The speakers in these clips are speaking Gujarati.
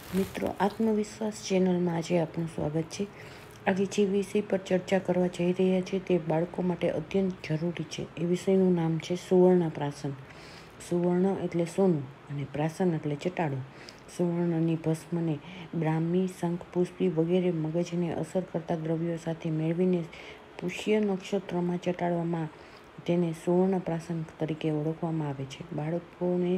મિત્રો, આત્મવિશ્વાસ ચેનલમાં આજે આપનું સ્વાગત છે. આજે જે વિષય પર ચર્ચા કરવા જઈ રહ્યા છે તે બાળકો માટે અત્યંત જરૂરી છે. એ વિષયનું નામ છે સુવર્ણપ્રાશન. સુવર્ણ એટલે સોનું અને પ્રાશન એટલે ચટાડો. સુવર્ણની ભસ્મને બ્રાહ્મી, શંખપુષ્પી વગેરે મગજને અસર કરતા દ્રવ્યો સાથે મેળવીને પુષ્ય નક્ષત્રમાં ચટાડવામાં તેને સુવર્ણપ્રાશન તરીકે ઓળખવામાં આવે છે. બાળકોને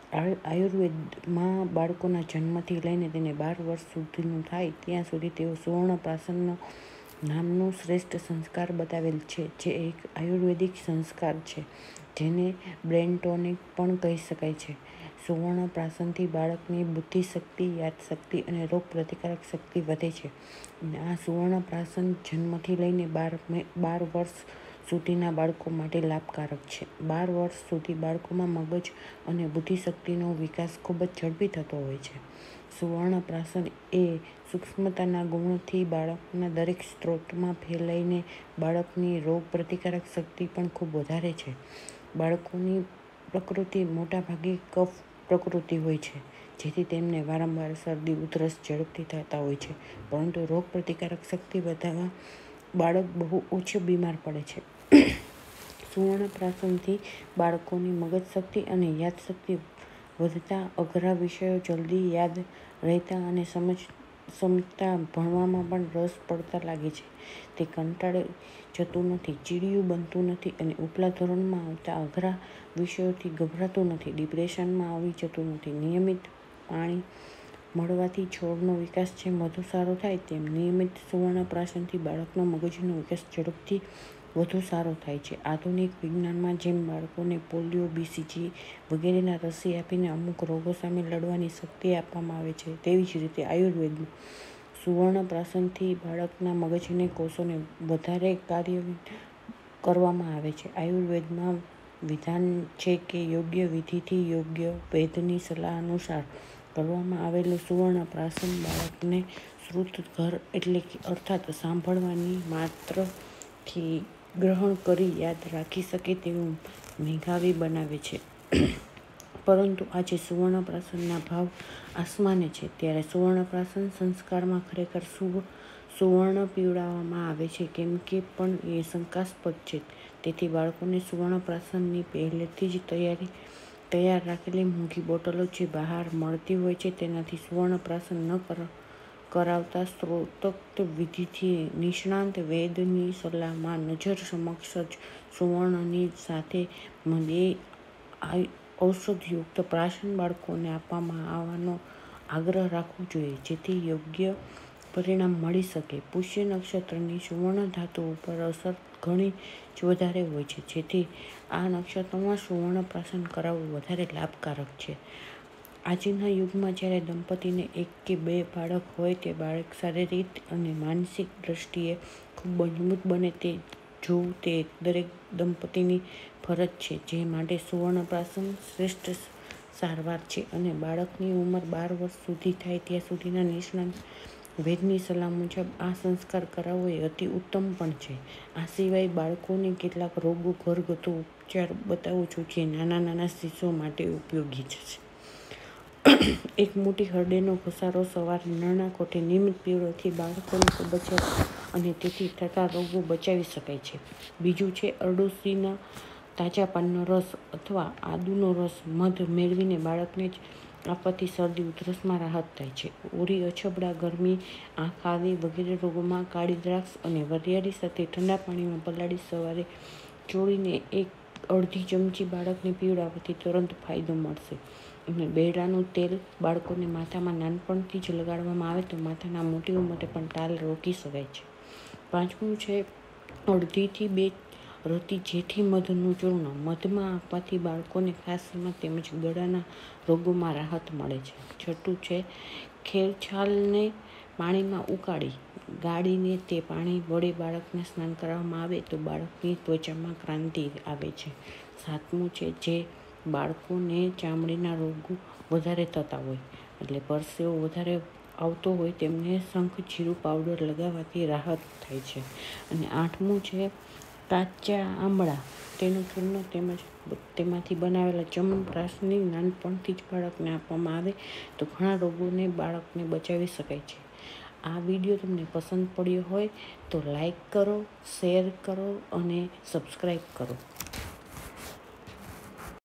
આયુર્વેદમાં બાળકોના જન્મથી લઈને તેને 12 વર્ષ સુધીનું થાય ત્યાં સુધી તેઓ સુવર્ણપ્રાશન નામનું શ્રેષ્ઠ સંસ્કાર બતાવેલ છે, જે એક આયુર્વેદિક સંસ્કાર છે, જેને બ્રેન ટોનિક પણ કહી શકાય છે. સુવર્ણપ્રાશનથી બાળકની બુદ્ધિશક્તિ, યાદશક્તિ અને રોગ પ્રતિકારક શક્તિ વધે છે. અને આ સુવર્ણપ્રાશન જન્મથી લઈને 12 વર્ષ સુધીના બાળકો માટે લાભકારક છે. 12 વર્ષ સુધી બાળકોમાં મગજ અને બુદ્ધિશક્તિનો વિકાસ ખૂબ જ ઝડપી થતો હોય છે. સુવર્ણપ્રાશન એ સૂક્ષ્મતાના ગુણથી બાળકના દરેક સ્ત્રોતમાં ફેલાઈને બાળકની રોગ પ્રતિકારક શક્તિ પણ ખૂબ વધારે છે. બાળકોની પ્રકૃતિ મોટાભાગે કફ પ્રકૃતિ હોય છે, જેથી તેમને વારંવાર શરદી, ઉધરસ ઝડપથી થતા હોય છે, પરંતુ રોગ પ્રતિકારક શક્તિ વધતા બાળક બહુ ઓછું બીમાર પડે છે. સુવર્ણપ્રાશનથી બાળકોની મગજશક્તિ અને યાદશક્તિ વધતા અઘરા વિષયો જલ્દી યાદ રહેતા અને સમજતા ભણવામાં પણ રસ પડતા લાગે છે. તે કંટાળી જતું નથી, ચીડિયું બનતું નથી અને ઉપલા ધોરણમાં આવતા અઘરા વિષયોથી ગભરાતું નથી, ડિપ્રેશનમાં આવી જતું નથી. નિયમિત પાણી મળવાથી છોડનો વિકાસ જેમ વધુ સારો થાય તેમ નિયમિત સુવર્ણપ્રાશનથી બાળકનો મગજનો વિકાસ ઝડપથી વધુ સારો થાય છે. આધુનિક વિજ્ઞાનમાં જેમ બાળકોને પોલિયો, BCG વગેરેના રસી આપીને અમુક રોગો સામે લડવાની શક્તિ આપવામાં આવે છે, તેવી જ રીતે આયુર્વેદમાં સુવર્ણપ્રાશનથી બાળકના મગજના કોષોને વધારે કાર્યરત કરવામાં આવે છે. આયુર્વેદમાં વિધાન છે કે યોગ્ય વિધિથી યોગ્ય વૈદ્યની સલાહ અનુસાર કરવામાં આવેલું સુવર્ણપ્રાશન બાળકને શ્રુતઘર એટલે કે અર્થાત સાંભળવાની માત્રથી ગ્રહણ કરી યાદ રાખી શકે તેવું મેધાવી બનાવે છે. પરંતુ આજે સુવર્ણપ્રાશનના ભાવ આસમાને છે, ત્યારે સુવર્ણપ્રાશન સંસ્કારમાં ખરેખર સુવર્ણ પીવડાવવામાં આવે છે કે કેમ પણ એ શંકાસ્પદ છે. તેથી બાળકોને સુવર્ણપ્રાશનની પહેલેથી જ તૈયાર રાખેલી મોંઘી બોટલો જે બહાર મળતી હોય છે તેનાથી સુવર્ણપ્રાશન ન કરાવતા શાસ્ત્રોક્ત વિધિથી નિષ્ણાત વૈદ્યની સલાહમાં નજર સમક્ષ જ સુવર્ણની સાથે 2 ઔષધયુક્ત પ્રાશન બાળકોને આપવામાં આવવાનો આગ્રહ રાખવો જોઈએ, જેથી યોગ્ય પરિણામ મળી શકે. પુષ્ય નક્ષત્રની સુવર્ણ ધાતુ ઉપર અસર ઘણી જ વધારે હોય છે, જેથી આ નક્ષત્રમાં સુવર્ણપ્રાશન કરાવવું વધારે લાભકારક છે. આજના યુગમાં જ્યારે દંપતીને 1 કે 2 બાળક હોય તે બાળક શારીરિક અને માનસિક દ્રષ્ટિએ ખૂબ મજબૂત બને તે જોવું તે દરેક દંપતીની ફરજ છે, જે માટે સુવર્ણપ્રાશન શ્રેષ્ઠ સારવાર છે અને બાળકની ઉંમર 12 વર્ષ સુધી થાય ત્યાં સુધીના નિષ્ણાત વૈદ્યની સલાહ મુજબ આ સંસ્કાર કરાવવો એ અતિ ઉત્તમ પણ છે. આ સિવાય બાળકોને કેટલાક રોગો ઘરગથ્થુ ઉપચાર બતાવું છું જે નાના શિશુઓ માટે ઉપયોગી છે. એક મોટી હળદરનો ઘસારો સવારે નરણા કોઠે નિયમિત પીવડાવવાથી બાળકોની કબજિયાત અને તેથી થતા રોગો બચાવી શકાય છે. બીજું છે અરડુસીના તાજા પાનનો રસ અથવા આદુનો રસ મધ મેળવીને બાળકને આપવાથી શરદી, ઉધરસમાં રાહત થાય છે. ઉરી, અછબડા, ગરમી, આંખ આદી વગેરે રોગોમાં કાળી દ્રાક્ષ અને વરિયાળી સાથે ઠંડા પાણીમાં પલાળી સવારે ચોળીને 1/2 ચમચી બાળકને પીવડાવવાથી તુરંત ફાયદો મળશે. અને બેરડાનું તેલ બાળકોને માથામાં નાનપણથી જ લગાડવામાં આવે તો માથાના મોટી ઉંમરે પણ ટાલ રોકી શકાય છે. પાંચમું છે 1.5 થી 2 રતી જેથી મધનું ચૂર્ણ મધમાં આપવાથી બાળકોને ખાંસીમાં તેમજ ગળાના રોગોમાં રાહત મળે છે. છઠ્ઠું છે ખેરછાલને પાણીમાં ગાળીને તે પાણી વડે બાળકને સ્નાન કરાવવામાં આવે તો બાળકની ત્વચામાં કાંતિ આવે છે. સાતમું છે જે બાળકોને ચામડીના રોગો વધારે થતા હોય એટલે પરસેવો વધારે આવતો હોય તેમને શંખજીરું પાવડર લગાવવાથી રાહત થાય છે. અને આઠમું છે કાચા આમળા તેનું ચૂર્ણ તેમજ તેમાંથી બનાવેલા ચ્યવનપ્રાશની નાનપણથી જ બાળકને આપવામાં આવે તો ઘણા રોગોને બાળકને બચાવી શકાય છે. આ વિડીયો તમને પસંદ પડ્યો હોય તો લાઈક કરો, શેર કરો અને સબસ્ક્રાઈબ કરો.